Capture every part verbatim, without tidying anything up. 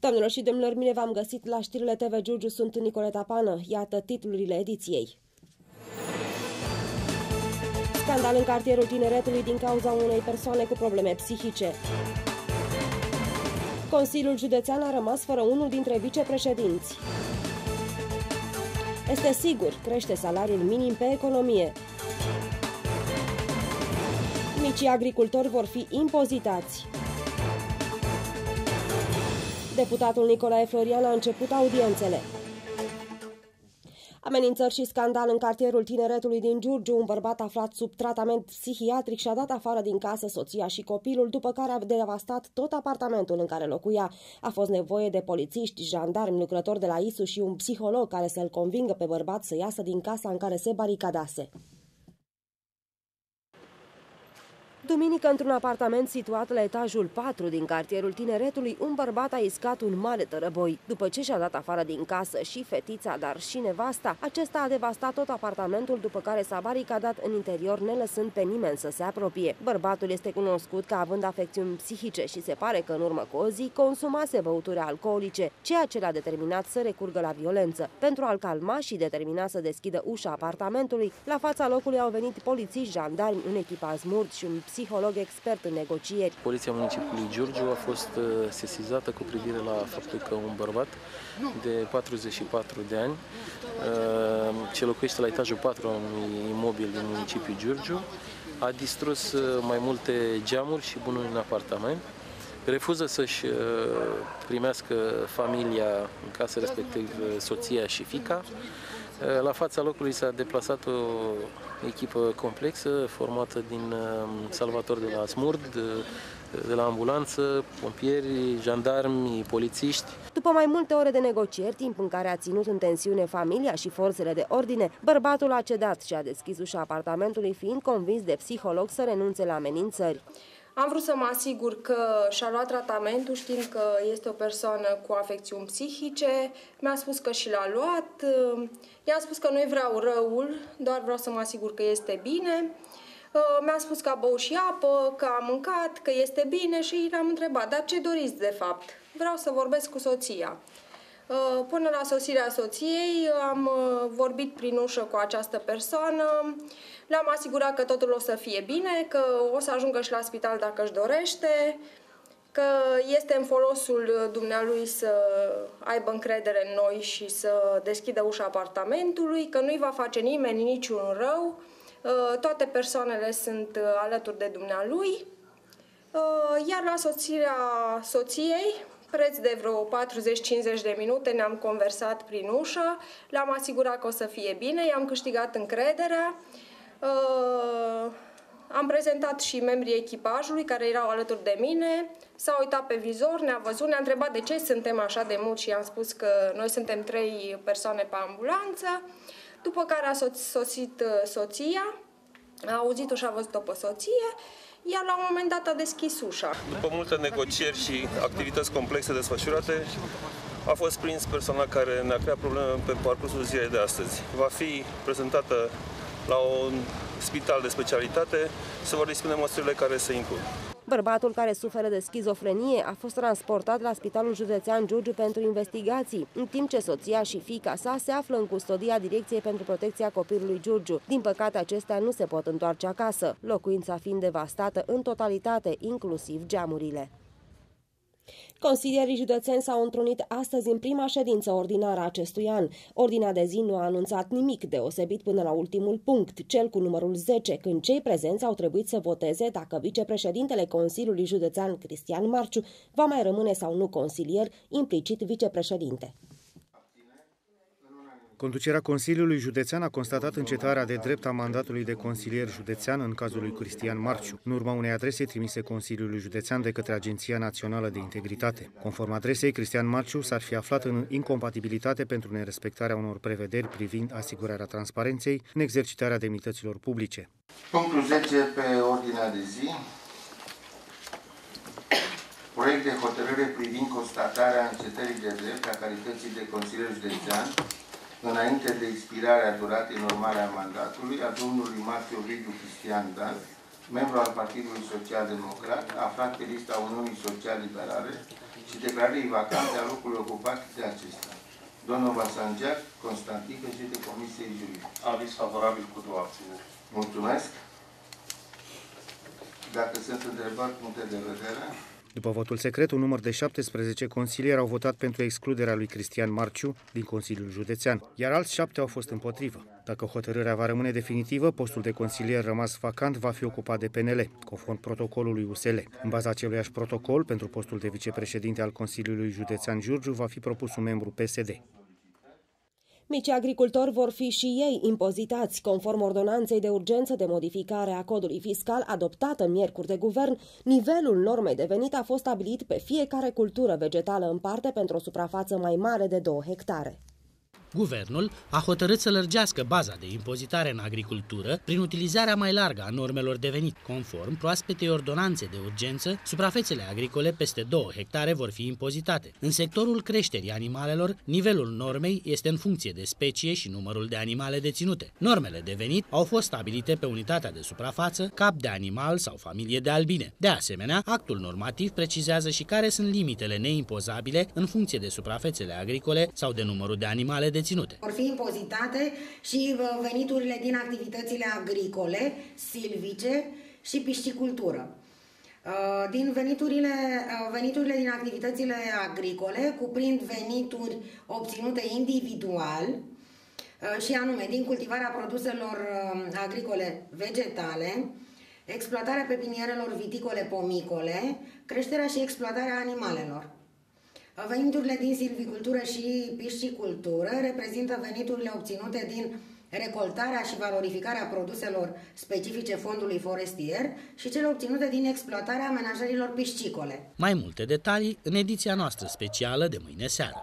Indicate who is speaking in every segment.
Speaker 1: Doamnelor și domnilor, bine v-am găsit la știrile T V Giurgiu, sunt Nicoleta Pană. Iată titlurile ediției. Scandal în cartierul Tineretului din cauza unei persoane cu probleme psihice. Consiliul Județean a rămas fără unul dintre vicepreședinți. Este sigur, crește salariul minim pe economie. Micii agricultori vor fi impozitați. Deputatul Nicolae Florian a început audiențele. Amenințări și scandal în cartierul Tineretului din Giurgiu. Un bărbat aflat sub tratament psihiatric și-a dat afară din casă soția și copilul, după care a devastat tot apartamentul în care locuia. A fost nevoie de polițiști, jandarmi, lucrători de la I S U și un psiholog care să-l convingă pe bărbat să iasă din casa în care se baricadase. Duminică, într-un apartament situat la etajul patru din cartierul Tineretului, un bărbat a iscat un mare tărăboi. După ce și-a dat afară din casă și fetița, dar și nevasta, acesta a devastat tot apartamentul, după care s-a baricadat în interior, nelăsând pe nimeni să se apropie. Bărbatul este cunoscut ca având afecțiuni psihice și se pare că în urmă cu o zi consumase băuturi alcoolice, ceea ce l-a determinat să recurgă la violență. Pentru a-l calma și determina să deschidă ușa apartamentului, la fața locului au venit polițiști, jandarmi, un echipaj murt și un psiholog expert în negocieri.
Speaker 2: Poliția Municipiului Giurgiu a fost sesizată cu privire la faptul că un bărbat de patruzeci și patru de ani, ce locuiește la etajul patru a unui imobil din municipiul Giurgiu, a distrus mai multe geamuri și bunuri în apartament, refuză să-și primească familia în casă, respectiv soția și fiica. La fața locului s-a deplasat o echipă complexă formată din salvatori de la SMURD, de la ambulanță, pompieri, jandarmi, polițiști.
Speaker 1: După mai multe ore de negocieri, timp în care a ținut în tensiune familia și forțele de ordine, bărbatul a cedat și a deschis ușa apartamentului, fiind convins de psiholog să renunțe la amenințări.
Speaker 3: Am vrut să mă asigur că și-a luat tratamentul, știind că este o persoană cu afecțiuni psihice. Mi-a spus că și l-a luat. I-am spus că nu-i vreau răul, doar vreau să mă asigur că este bine. Mi-a spus că a băut și apă, că a mâncat, că este bine și l-am întrebat, dar ce doriți de fapt? Vreau să vorbesc cu soția. Până la sosirea soției am vorbit prin ușă cu această persoană, l-am asigurat că totul o să fie bine, că o să ajungă și la spital dacă își dorește, că este în folosul dumnealui să aibă încredere în noi și să deschidă ușa apartamentului, că nu-i va face nimeni niciun rău, toate persoanele sunt alături de dumnealui, iar la sosirea soției, preț de vreo patruzeci cincizeci de minute, ne-am conversat prin ușă, l-am asigurat că o să fie bine, i-am câștigat încrederea, uh, am prezentat și membrii echipajului care erau alături de mine, s-a uitat pe vizor, ne-a văzut, ne-a întrebat de ce suntem așa de mulți și i-am spus că noi suntem trei persoane pe ambulanță, după care a sosit soția, a auzit-o și a văzut-o pe soție, iar la un moment dat a deschis ușa.
Speaker 4: După multe negocieri și activități complexe desfășurate, a fost prins persoana care ne-a creat probleme pe parcursul zilei de astăzi. Va fi prezentată la un spital de specialitate, se vor dispune măsurile care se impun.
Speaker 1: Bărbatul, care suferă de schizofrenie, a fost transportat la Spitalul Județean Giurgiu pentru investigații, în timp ce soția și fiica sa se află în custodia Direcției pentru Protecția Copilului Giurgiu. Din păcate, acestea nu se pot întoarce acasă, locuința fiind devastată în totalitate, inclusiv geamurile. Consilierii județeni s-au întrunit astăzi în prima ședință ordinară a acestui an. Ordinea de zi nu a anunțat nimic deosebit până la ultimul punct, cel cu numărul zece, când cei prezenți au trebuit să voteze dacă vicepreședintele Consiliului Județean, Cristian Marciu, va mai rămâne sau nu consilier, implicit vicepreședinte.
Speaker 5: Conducerea Consiliului Județean a constatat încetarea de drept a mandatului de consilier județean în cazul lui Cristian Marciu, în urma unei adrese trimise Consiliului Județean de către Agenția Națională de Integritate. Conform adresei, Cristian Marciu s-ar fi aflat în incompatibilitate pentru nerespectarea unor prevederi privind asigurarea transparenței în exercitarea demnităților publice.
Speaker 6: Punctul zece pe ordinea de zi. Proiect de hotărâre privind constatarea încetării de drept a calității de consilier județean înainte de expirarea duratei normale a mandatului a domnului Marciu Ovidiu Cristian Dan, membru al Partidului Social Democrat, aflat pe lista Uniunii Social Liberale, și declarării vacante a locului ocupat de acesta. Domnul Basangeac, Constantin, președinte Comisiei Juridice.
Speaker 7: Aviz favorabil cu două abțineri.
Speaker 6: Mulțumesc. Dacă sunt întrebări, puncte de vedere.
Speaker 5: După votul secret, un număr de șaptesprezece consilieri au votat pentru excluderea lui Cristian Marciu din Consiliul Județean, iar alți șapte au fost împotrivă. Dacă hotărârea va rămâne definitivă, postul de consilier rămas vacant va fi ocupat de P N L, conform protocolului U S L. În baza aceluiași protocol, pentru postul de vicepreședinte al Consiliului Județean Giurgiu va fi propus un membru P S D.
Speaker 1: Micii agricultori vor fi și ei impozitați, conform ordonanței de urgență de modificare a codului fiscal adoptată miercuri de guvern. Nivelul normei de venit a fost stabilit pe fiecare cultură vegetală în parte pentru o suprafață mai mare de două hectare.
Speaker 8: Guvernul a hotărât să lărgească baza de impozitare în agricultură prin utilizarea mai largă a normelor de venit. Conform proaspetei ordonanțe de urgență, suprafețele agricole peste două hectare vor fi impozitate. În sectorul creșterii animalelor, nivelul normei este în funcție de specie și numărul de animale deținute. Normele de venit au fost stabilite pe unitatea de suprafață, cap de animal sau familie de albine. De asemenea, actul normativ precizează și care sunt limitele neimpozabile în funcție de suprafețele agricole sau de numărul de animale deținute.
Speaker 9: Vor fi impozitate și veniturile din activitățile agricole, silvice și piscicultură. Din veniturile, veniturile din activitățile agricole cuprind venituri obținute individual și anume din cultivarea produselor agricole vegetale, exploatarea pepinierelor viticole pomicole, creșterea și exploatarea animalelor. Veniturile din silvicultură și piscicultură reprezintă veniturile obținute din recoltarea și valorificarea produselor specifice fondului forestier și cele obținute din exploatarea amenajărilor piscicole.
Speaker 8: Mai multe detalii în ediția noastră specială de mâine seară.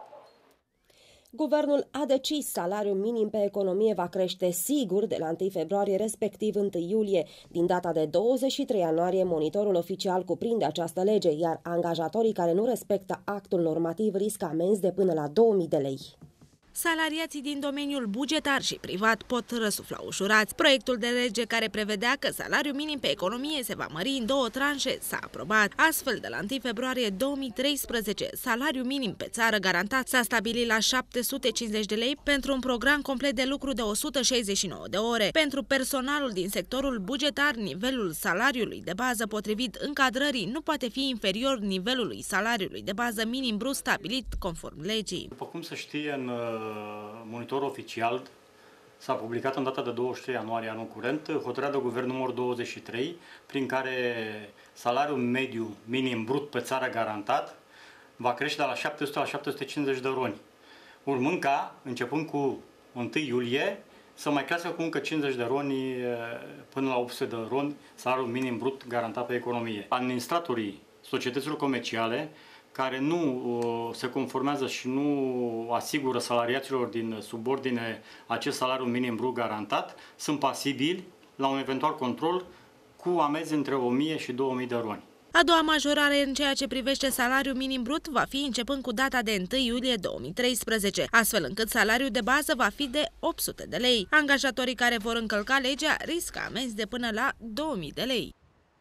Speaker 1: Guvernul a decis salariul minim pe economie va crește sigur de la întâi februarie, respectiv întâi iulie. Din data de douăzeci și trei ianuarie, monitorul oficial cuprinde această lege, iar angajatorii care nu respectă actul normativ riscă amenzi de până la două mii de lei.
Speaker 10: Salariații din domeniul bugetar și privat pot răsufla ușurați. Proiectul de lege care prevedea că salariul minim pe economie se va mări în două tranșe s-a aprobat. Astfel, de la întâi februarie două mii treisprezece, salariul minim pe țară garantat s-a stabilit la șapte sute cincizeci de lei pentru un program complet de lucru de o sută șaizeci și nouă de ore. Pentru personalul din sectorul bugetar, nivelul salariului de bază potrivit încadrării nu poate fi inferior nivelului salariului de bază minim brut stabilit conform legii.
Speaker 11: După cum se știe, în monitorul oficial s-a publicat în data de douăzeci și trei ianuarie anul curent hotărârea de guvern numărul douăzeci și trei, prin care salariul mediu minim brut pe țară garantat va crește de la șapte sute la șapte sute cincizeci de roni, urmând ca, începând cu întâi iulie, să mai crească cu încă cincizeci de roni până la opt sute de roni salariul minim brut garantat pe economie. Administratorii societăților comerciale care nu uh, se conformează și nu asigură salariaților din subordine acest salariu minim brut garantat, sunt pasibili la un eventual control cu amenzi între o mie și două mii de roni.
Speaker 10: A doua majorare în ceea ce privește salariul minim brut va fi începând cu data de întâi iulie două mii treisprezece, astfel încât salariul de bază va fi de opt sute de lei. Angajatorii care vor încălca legea riscă amenzi de până la două mii de lei.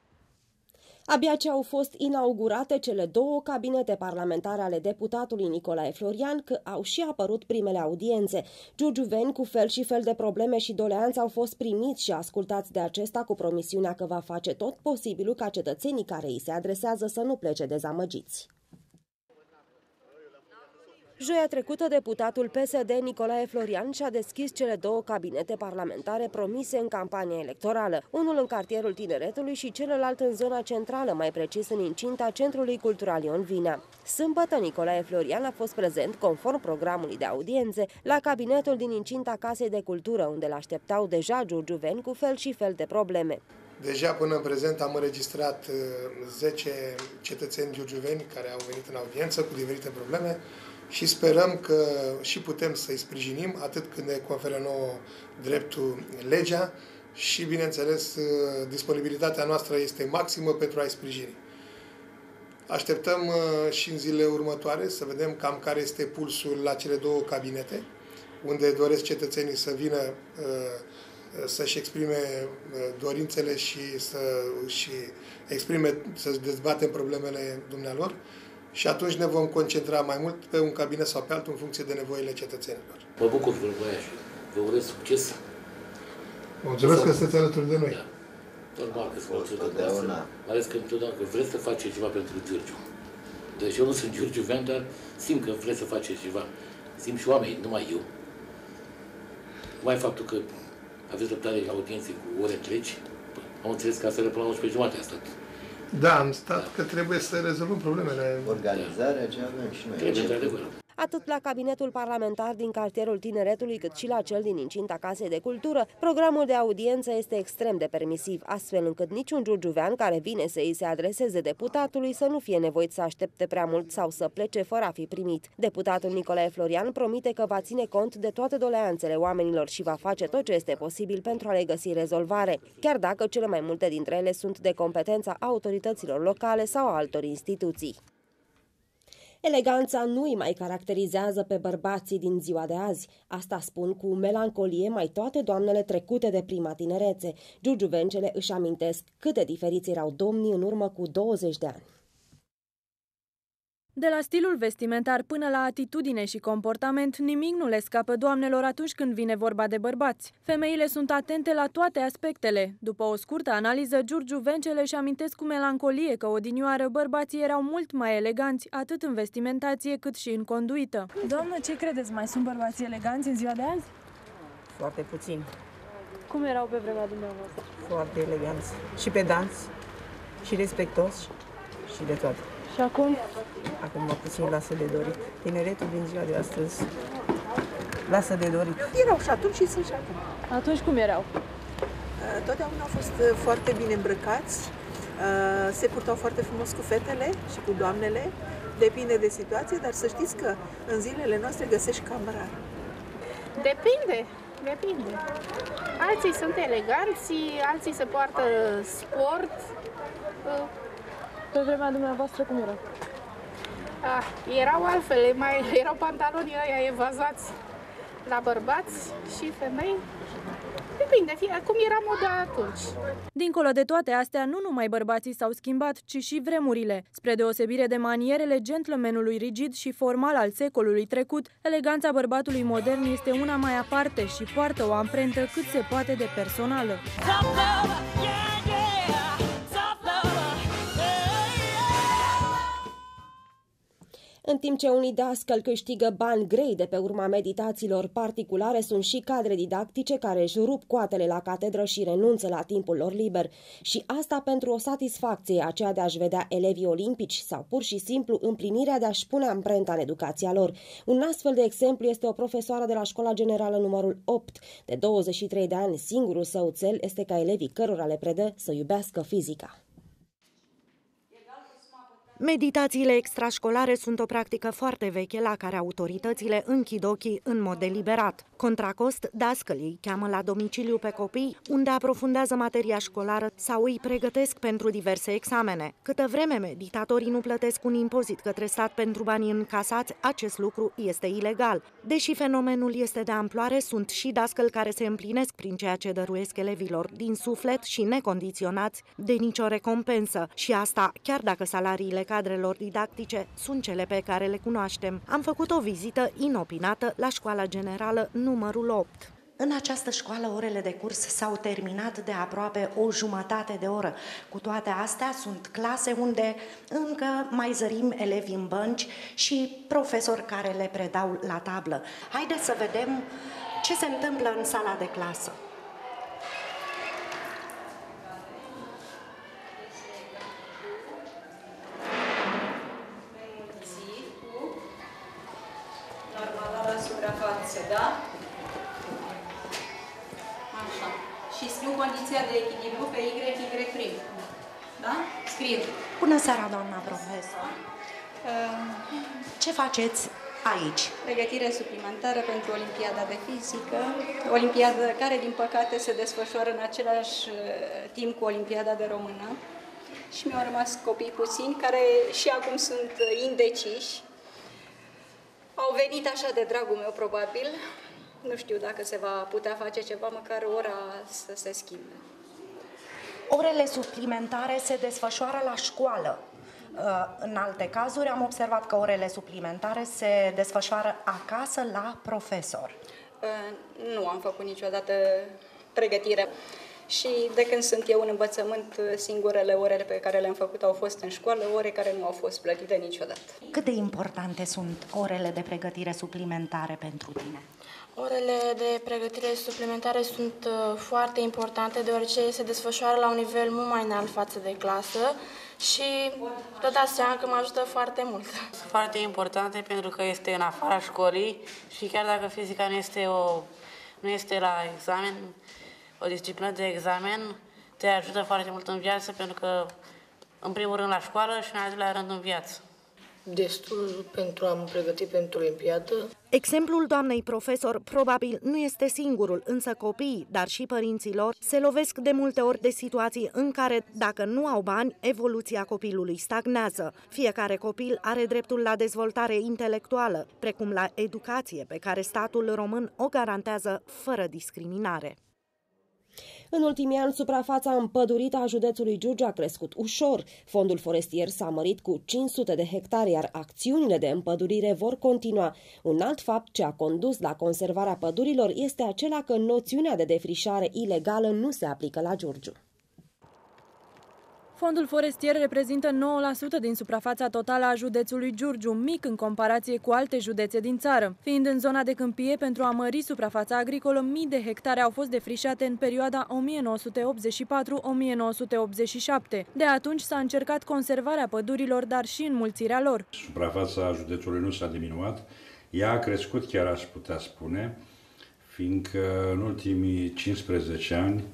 Speaker 1: Abia ce au fost inaugurate cele două cabinete parlamentare ale deputatului Nicolae Florian, că au și apărut primele audiențe. Giurgiuveni cu fel și fel de probleme și doleanțe au fost primiți și ascultați de acesta cu promisiunea că va face tot posibilul ca cetățenii care îi se adresează să nu plece dezamăgiți. Joia trecută, deputatul P S D Nicolae Florian și-a deschis cele două cabinete parlamentare promise în campania electorală, unul în cartierul Tineretului și celălalt în zona centrală, mai precis în incinta Centrului Cultural Ion Vinea. Sâmbătă, Nicolae Florian a fost prezent, conform programului de audiențe, la cabinetul din incinta Casei de Cultură, unde l-așteptau deja giurgiuveni cu fel și fel de probleme.
Speaker 12: Deja până în prezent am înregistrat zece cetățeni giurgiuveni care au venit în audiență cu diferite probleme și sperăm că și putem să-i sprijinim atât când ne conferă nouă dreptul legea și, bineînțeles, disponibilitatea noastră este maximă pentru a-i sprijini. Așteptăm și în zilele următoare să vedem cam care este pulsul la cele două cabinete, unde doresc cetățenii să vină să-și exprime dorințele și să și exprime, să-și dezbatem problemele dumnealor. și atunci ne vom concentra mai mult pe un cabinet sau pe altul în funcție de nevoile cetățenilor.
Speaker 13: Mă bucur, Vâlvoiaș. Vă urez succes.
Speaker 12: Mulțumesc că sunteți alături de noi.
Speaker 13: Da. Normal că sunt alături de noastră. Mai ales că întotdeauna că vreți să faceți ceva pentru Giurgiu. Deci eu nu sunt giurgiuvean, dar simt că vreți să faceți ceva. Simt și oamenii, numai eu. Numai faptul că aveți răbdare la audiențe cu ore întregi. Am înțeles că aseară până la unsprezece jumate a stat.
Speaker 12: Da, am stat da. că trebuie să rezolvăm problemele.
Speaker 14: Organizarea ce avem și noi.
Speaker 13: Trebuie, într-adevăr.
Speaker 1: Atât la cabinetul parlamentar din cartierul Tineretului, cât și la cel din incinta Casei de Cultură, programul de audiență este extrem de permisiv, astfel încât niciun giurgiuvean care vine să îi se adreseze deputatului să nu fie nevoit să aștepte prea mult sau să plece fără a fi primit. Deputatul Nicolae Florian promite că va ține cont de toate doleanțele oamenilor și va face tot ce este posibil pentru a le găsi rezolvare, chiar dacă cele mai multe dintre ele sunt de competența autorităților locale sau a altor instituții. Eleganța nu îi mai caracterizează pe bărbații din ziua de azi. Asta spun cu melancolie mai toate doamnele trecute de prima tinerețe. Giurgiuvencele își amintesc cât de diferiți erau domnii în urmă cu douăzeci de ani.
Speaker 15: De la stilul vestimentar până la atitudine și comportament, nimic nu le scapă doamnelor atunci când vine vorba de bărbați. Femeile sunt atente la toate aspectele. După o scurtă analiză, giurgiuvencele își amintesc cu melancolie că odinioară bărbații erau mult mai eleganți, atât în vestimentație cât și în conduită.
Speaker 16: Doamnă, ce credeți? Mai sunt bărbații eleganți în ziua de azi?
Speaker 17: Foarte puțin.
Speaker 16: Cum erau pe vremea dumneavoastră?
Speaker 17: Foarte eleganți. Și pedanți, și respectoși, și de toate.
Speaker 16: Și acum?
Speaker 17: Acum mă puțin lasă de dorit. Tineretul din ziua de astăzi lasă de dorit. Erau și atunci și sunt și acum.
Speaker 16: Atunci cum erau?
Speaker 17: Totdeauna au fost foarte bine îmbrăcați, se purtau foarte frumos cu fetele și cu doamnele. Depinde de situație, dar să știți că în zilele noastre găsești cam rar.
Speaker 18: Depinde, depinde. Alții sunt eleganți, alții se poartă sport.
Speaker 16: Pe vremea dumneavoastră cum era?
Speaker 18: Ah, erau altfel, mai erau pantalonii ăia evazați la bărbați și femei. Depinde, cum era moda atunci.
Speaker 15: Dincolo de toate astea, nu numai bărbații s-au schimbat, ci și vremurile. Spre deosebire de manierele gentlemanului rigid și formal al secolului trecut, eleganța bărbatului modern este una mai aparte și poartă o amprentă cât se poate de personală.
Speaker 1: În timp ce unii dascăl câștigă bani grei de pe urma meditațiilor particulare, sunt și cadre didactice care își rup coatele la catedră și renunță la timpul lor liber. Și asta pentru o satisfacție, aceea de a-și vedea elevii olimpici sau pur și simplu împlinirea de a-și pune amprenta în educația lor. Un astfel de exemplu este o profesoară de la Școala Generală numărul opt. De douăzeci și trei de ani, singurul său cel este ca elevii cărora le predă să iubească fizica.
Speaker 19: Meditațiile extrașcolare sunt o practică foarte veche la care autoritățile închid ochii în mod deliberat. Contra cost, dascălii cheamă la domiciliu pe copii, unde aprofundează materia școlară sau îi pregătesc pentru diverse examene. Câtă vreme meditatorii nu plătesc un impozit către stat pentru banii încasați, acest lucru este ilegal. Deși fenomenul este de amploare, sunt și dascăli care se împlinesc prin ceea ce dăruiesc elevilor din suflet și necondiționați de nicio recompensă. Și asta chiar dacă salariile cadrelor didactice sunt cele pe care le cunoaștem. Am făcut o vizită inopinată la Școala Generală numărul opt.
Speaker 20: În această școală, orele de curs s-au terminat de aproape o jumătate de oră. Cu toate astea, sunt clase unde încă mai zărim elevi în bănci și profesori care le predau la tablă. Haideți să vedem ce se întâmplă în sala de clasă.
Speaker 21: Da? Așa. Și scriu condiția de echilibru pe Y, Y prim. Da? Scriu.
Speaker 20: Bună seara, doamna profesor. Ce faceți aici?
Speaker 21: Pregătire suplimentară pentru Olimpiada de Fizică. Olimpiadă care, din păcate, se desfășoară în același timp cu Olimpiada de Română. Și mi-au rămas copii puțini care și acum sunt indeciși. Au venit așa de dragul meu, probabil. Nu știu dacă se va putea face ceva, măcar ora să se schimbe.
Speaker 20: Orele suplimentare se desfășoară la școală. În alte cazuri am observat că orele suplimentare se desfășoară acasă la profesor.
Speaker 21: Nu am făcut niciodată pregătire. Și de când sunt eu în învățământ, singurele ore pe care le-am făcut au fost în școală, ore care nu au fost plătite niciodată.
Speaker 20: Cât de importante sunt orele de pregătire suplimentare pentru tine?
Speaker 2: Orele de pregătire suplimentare sunt foarte importante, deoarece se desfășoară la un nivel mult mai înalt față de clasă și tot dați seama că mă ajută foarte mult.
Speaker 22: Sunt foarte importante pentru că este în afara școlii și chiar dacă fizica nu este, o, nu este la examen, o disciplină de examen, te ajută foarte mult în viață, pentru că, în primul rând, la școală și, în al doilea rând, în viață.
Speaker 23: Destul pentru a mă pregăti pentru Olimpiadă.
Speaker 19: Exemplul doamnei profesor probabil nu este singurul, însă copiii, dar și părinții lor, se lovesc de multe ori de situații în care, dacă nu au bani, evoluția copilului stagnează. Fiecare copil are dreptul la dezvoltare intelectuală, precum la educație, pe care statul român o garantează fără discriminare.
Speaker 1: În ultimii ani, suprafața împădurită a județului Giurgiu a crescut ușor. Fondul forestier s-a mărit cu cinci sute de hectare, iar acțiunile de împădurire vor continua. Un alt fapt ce a condus la conservarea pădurilor este acela că noțiunea de defrișare ilegală nu se aplică la Giurgiu.
Speaker 15: Fondul forestier reprezintă nouă la sută din suprafața totală a județului Giurgiu, mic în comparație cu alte județe din țară. Fiind în zona de câmpie, pentru a mări suprafața agricolă, mii de hectare au fost defrișate în perioada o mie nouă sute optzeci și patru - o mie nouă sute optzeci și șapte. De atunci s-a încercat conservarea pădurilor, dar și înmulțirea lor.
Speaker 24: Suprafața județului nu s-a diminuat, ea a crescut, chiar aș putea spune, fiindcă în ultimii cincisprezece ani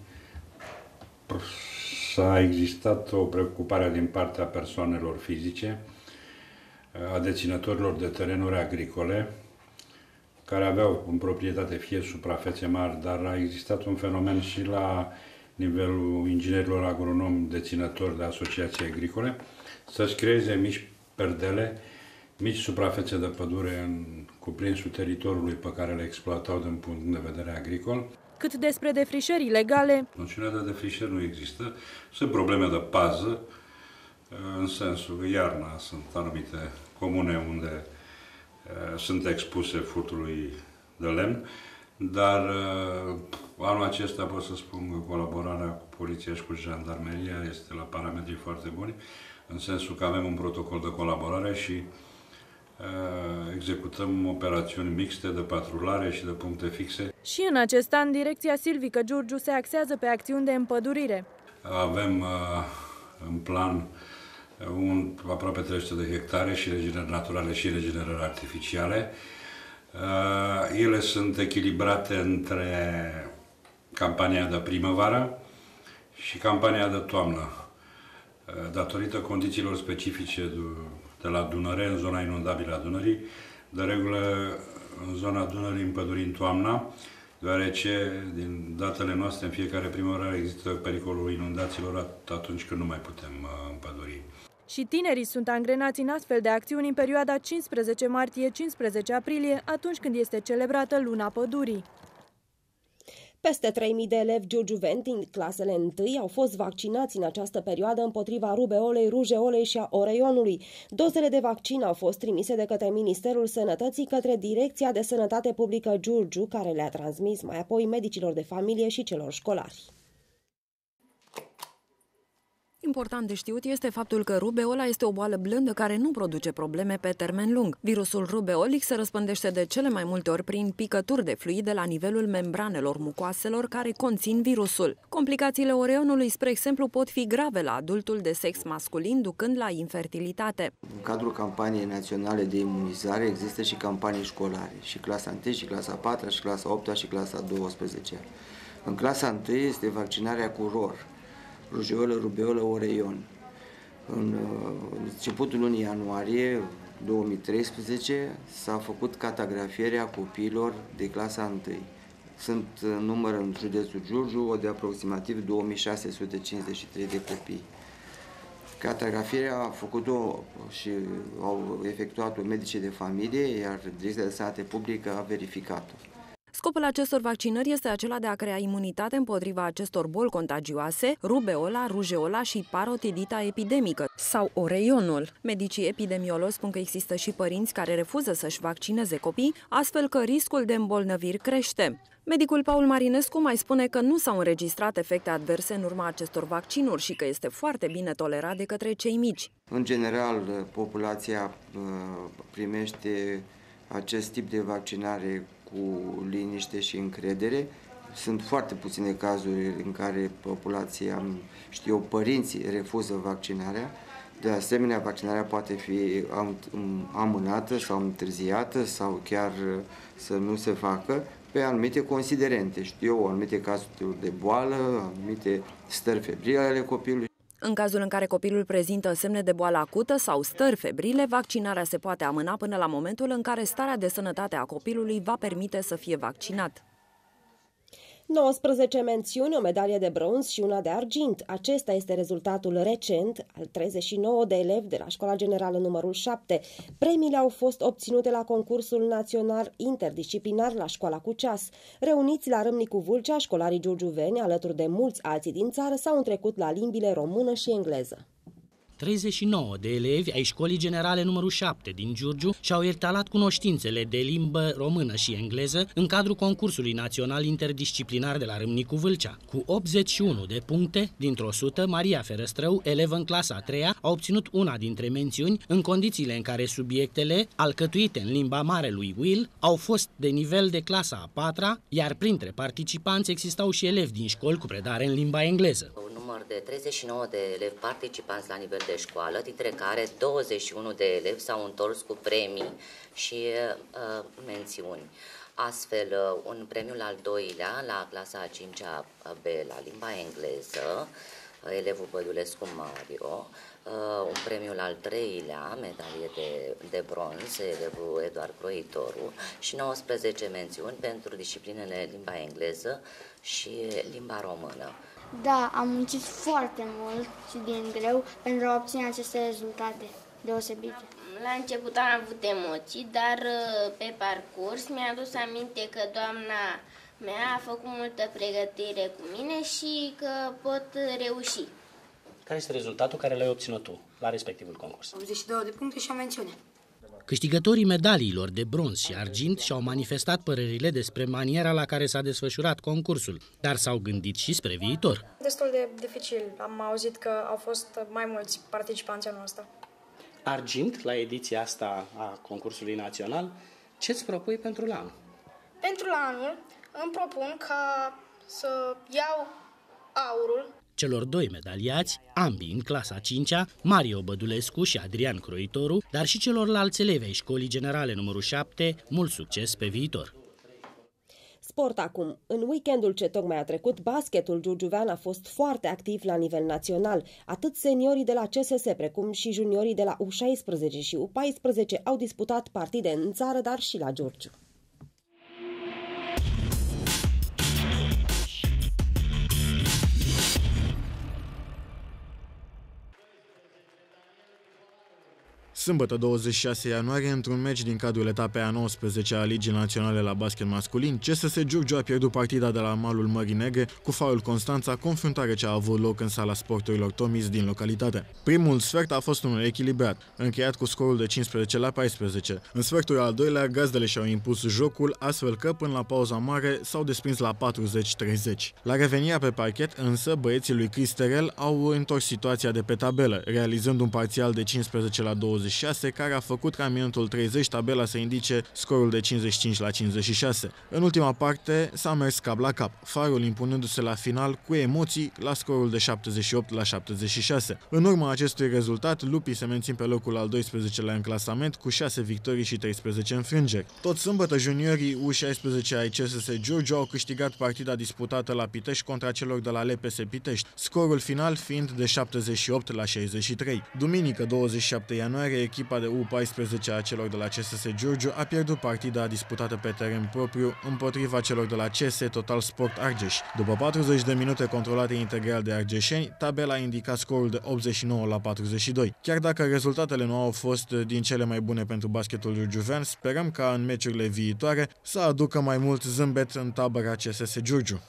Speaker 24: a existat o preocupare din partea persoanelor fizice, a deținătorilor de terenuri agricole, care aveau în proprietate fie suprafețe mari, dar a existat un fenomen și la nivelul inginerilor agronomi deținători de asociații agricole, să-și creeze mici perdele, mici suprafețe de pădure în cuprinsul teritoriului pe care le exploatau din punct de vedere agricol.
Speaker 15: Cât despre defrișări ilegale,
Speaker 24: noțiunea de defrișări nu există. Sunt probleme de pază, în sensul că iarna sunt anumite comune unde uh, sunt expuse furtului de lemn, dar uh, anul acesta pot să spun că colaborarea cu poliția și cu jandarmeria este la parametri foarte buni, în sensul că avem un protocol de colaborare și executăm operațiuni mixte de patrulare și de puncte fixe.
Speaker 15: Și în acest an, Direcția Silvică Giurgiu se axează pe acțiuni de împădurire.
Speaker 24: Avem în plan un, aproape trei sute de hectare și regenerări naturale și regenerări artificiale. Ele sunt echilibrate între campania de primăvară și campania de toamnă. Datorită condițiilor specifice de la Dunăre, în zona inundabilă a Dunării, de regulă în zona Dunării împădurim toamna, deoarece din datele noastre în fiecare primăvară există pericolul inundațiilor atunci când nu mai putem împăduri.
Speaker 15: Și tinerii sunt angrenați în astfel de acțiuni în perioada cincisprezece martie - cincisprezece aprilie, atunci când este celebrată Luna Pădurii.
Speaker 1: Peste trei mii de elevi giurgiuveni din clasele întâi au fost vaccinați în această perioadă împotriva rubeolei, rujeolei și a oreionului. Dozele de vaccin au fost trimise de către Ministerul Sănătății către Direcția de Sănătate Publică Giurgiu, care le-a transmis mai apoi medicilor de familie și celor școlari.
Speaker 25: Important de știut este faptul că rubeola este o boală blândă care nu produce probleme pe termen lung. Virusul rubeolic se răspândește de cele mai multe ori prin picături de fluide la nivelul membranelor mucoaselor care conțin virusul. Complicațiile oreionului, spre exemplu, pot fi grave la adultul de sex masculin, ducând la infertilitate.
Speaker 14: În cadrul campaniei naționale de imunizare există și campanii școlare, și clasa unu, și clasa a patra, și clasa a opta, și clasa a douăsprezecea. În clasa unu este vaccinarea cu ror, rujeolă, rubeolă, oreion. În începutul lunii ianuarie două mii treisprezece s-a făcut catagrafierea copiilor de clasa unu. Sunt în număr în județul Giurgiu de aproximativ două mii șase sute cincizeci și trei de copii. Catagrafierea a făcut-o și au efectuat-o medicii de familie, iar Direcția de Sănătate Publică a verificat-o.
Speaker 25: Scopul acestor vaccinări este acela de a crea imunitate împotriva acestor boli contagioase, rubeola, rujeola și parotidita epidemică sau oreionul. Medicii epidemiologi spun că există și părinți care refuză să-și vaccineze copii, astfel că riscul de îmbolnăviri crește. Medicul Paul Marinescu mai spune că nu s-au înregistrat efecte adverse în urma acestor vaccinuri și că este foarte bine tolerat de către cei mici.
Speaker 14: În general, populația primește acest tip de vaccinare cu liniște și încredere. Sunt foarte puține cazuri în care populația, știu eu, părinții refuză vaccinarea. De asemenea, vaccinarea poate fi amânată sau întârziată sau chiar să nu se facă pe anumite considerente, știu eu, anumite cazuri de boală, anumite stări febrile ale copilului.
Speaker 25: În cazul în care copilul prezintă semne de boală acută sau stări febrile, vaccinarea se poate amâna până la momentul în care starea de sănătate a copilului va permite să fie vaccinat.
Speaker 1: nouăsprezece mențiuni, o medalie de bronz și una de argint. Acesta este rezultatul recent al treizeci și nouă de elevi de la Școala Generală numărul șapte. Premiile au fost obținute la concursul național interdisciplinar la Școala cu Ceas. Reuniți la Râmnicu Vâlcea, școlarii giurgiuveni, alături de mulți alții din țară, s-au întrecut la limbile română și engleză.
Speaker 8: treizeci și nouă de elevi ai Școlii Generale numărul șapte din Giurgiu și-au etalat cunoștințele de limbă română și engleză în cadrul concursului național interdisciplinar de la Râmnicu Vâlcea. Cu optzeci și unu de puncte dintr-o o sută, Maria Ferăstrău, elevă în clasa a treia, a obținut una dintre mențiuni în condițiile în care subiectele, alcătuite în limba mare lui Will, au fost de nivel de clasa a patra, iar printre participanți existau și elevi din școli cu predare în limba engleză.
Speaker 3: Număr de treizeci și nouă de elevi participanți la nivel de școală, dintre care douăzeci și unu de elevi s-au întors cu premii și uh, mențiuni. Astfel, uh, un premiul al doilea la clasa a cincea B la limba engleză, uh, elevul Bădulescu Mario, uh, un premiul al treilea, medalie de, de bronz, elevul Eduard Croitoru și nouăsprezece mențiuni pentru disciplinele limba engleză și limba română.
Speaker 4: Da, am muncit foarte mult și din greu pentru a obține aceste rezultate deosebite.
Speaker 5: La început am avut emoții, dar pe parcurs mi-a adus aminte că doamna mea a făcut multă pregătire cu mine și că pot reuși.
Speaker 8: Care este rezultatul care l-ai obținut tu la respectivul concurs?
Speaker 4: optzeci și două de puncte și o mențiune.
Speaker 8: Câștigătorii medaliilor de bronz și argint și-au manifestat părerile despre maniera la care s-a desfășurat concursul, dar s-au gândit și spre viitor.
Speaker 6: Destul de dificil. Am auzit că au fost mai mulți participanți anul ăsta.
Speaker 8: Argint, la ediția asta a concursului național, ce-ți propui pentru la anul?
Speaker 6: Pentru la anul îmi propun ca să iau aurul.
Speaker 8: Celor doi medaliați, ambii în clasa a cincea, Mario Bădulescu și Adrian Croitoru, dar și celorlalți elevi ai Școlii Generale numărul șapte, mult succes pe viitor!
Speaker 1: Sport acum. În weekendul ce tocmai a trecut, basketul giurgiuvean a fost foarte activ la nivel național. Atât seniorii de la C S S, precum și juniorii de la U șaisprezece și U paisprezece au disputat partide în țară, dar și la Giurgiu.
Speaker 7: Sâmbătă douăzeci și șase ianuarie, într-un meci din cadrul etapei a nouăsprezecea a Ligii Naționale la basket masculin, C S S Giurgiu a pierdut partida de la malul Mării Negre cu faul Constanța, confruntare ce a avut loc în sala sporturilor Tomis din localitate. Primul sfert a fost unul echilibrat, încheiat cu scorul de cincisprezece la paisprezece. În sfertul al doilea, gazdele și-au impus jocul, astfel că până la pauza mare s-au desprins la patruzeci treizeci. La revenirea pe parchet, însă, băieții lui Cristerel au întors situația de pe tabelă, realizând un parțial de cincisprezece la douăzeci și șase, care a făcut ca în minutul treizeci tabela să indice scorul de cincizeci și cinci la cincizeci și șase. În ultima parte s-a mers cap la cap, Farul impunându-se la final cu emoții la scorul de șaptezeci și opt la șaptezeci și șase. În urma acestui rezultat, lupii se mențin pe locul al doisprezecelea în clasament cu șase victorii și treisprezece înfrângeri. Tot sâmbătă, juniorii U șaisprezece ai C S S Giurgiu au câștigat partida disputată la Pitești contra celor de la L P S Pitești, scorul final fiind de șaptezeci și opt la șaizeci și trei. Duminică douăzeci și șapte ianuarie, echipa de U paisprezece a celor de la C S S Giurgiu a pierdut partida disputată pe teren propriu împotriva celor de la C S Total Sport Argeș. După patruzeci de minute controlate integral de argeșeni, tabela a indicat scorul de optzeci și nouă la patruzeci și doi. Chiar dacă rezultatele nu au fost din cele mai bune pentru basketul giurgiuvean, sperăm ca în meciurile viitoare să aducă mai mult zâmbet în tabăra C S S Giurgiu.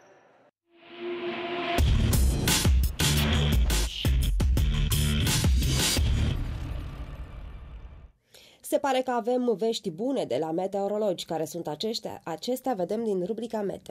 Speaker 1: Se pare că avem vești bune de la meteorologi. Care sunt aceștia? Acestea vedem din rubrica Meteo.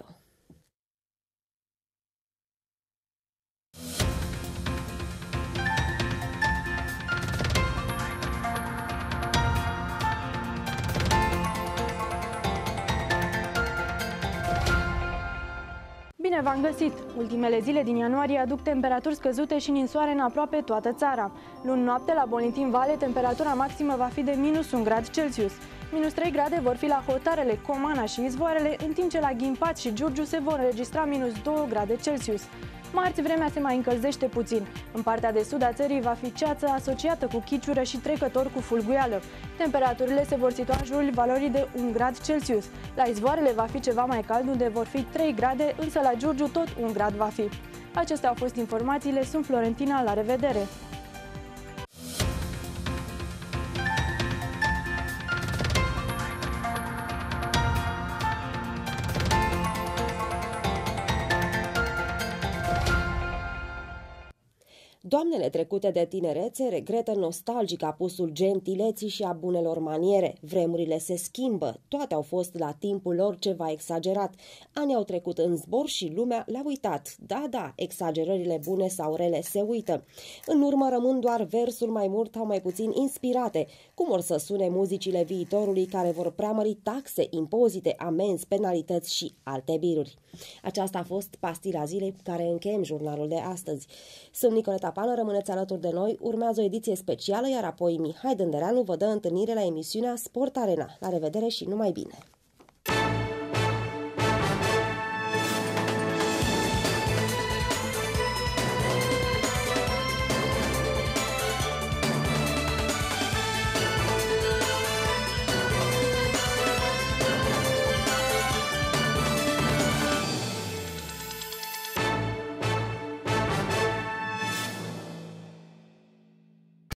Speaker 15: Bine v-am găsit! Ultimele zile din ianuarie aduc temperaturi scăzute și ninsoare în aproape toată țara. Luni noapte, la Bolintin Vale, temperatura maximă va fi de minus un grad Celsius. Minus trei grade vor fi la hotarele, Comana și Izvoarele, în timp ce la Ghimpați și Giurgiu se vor înregistra minus doi grade Celsius. Marți, vremea se mai încălzește puțin. În partea de sud a țării va fi ceață asociată cu chiciură și trecător cu fulguială. Temperaturile se vor situa în jurul valorii de un grad Celsius. La Izvoarele va fi ceva mai cald, unde vor fi trei grade, însă la Giurgiu tot un grad va fi. Acestea au fost informațiile, sunt Florentina, la revedere!
Speaker 1: Doamnele trecute de tinerețe regretă nostalgic apusul gentileții și a bunelor maniere. Vremurile se schimbă, toate au fost la timpul lor ceva exagerat. Anii au trecut în zbor și lumea le-a uitat. Da, da, exagerările bune sau rele se uită. În urmă rămân doar versuri mai mult sau mai puțin inspirate. Cum or să sune muzicile viitorului care vor preamări taxe, impozite, amenzi, penalități și alte biruri. Aceasta a fost pastila zilei cu care încheiem jurnalul de astăzi. Sunt Nicoleta Pană, rămâneți alături de noi, urmează o ediție specială, iar apoi Mihai Dândereanu vă dă întâlnire la emisiunea Sport Arena. La revedere și numai bine!